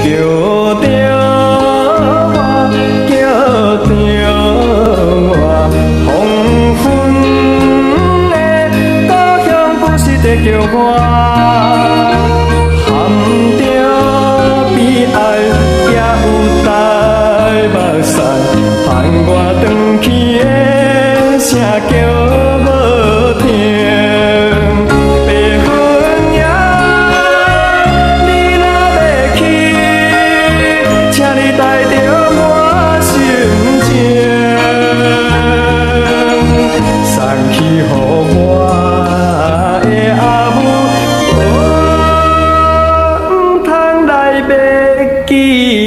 着我，叫着我，黄昏的故乡不是在叫我，含着悲哀也有带目屎，盼我转去的声叫好听。记。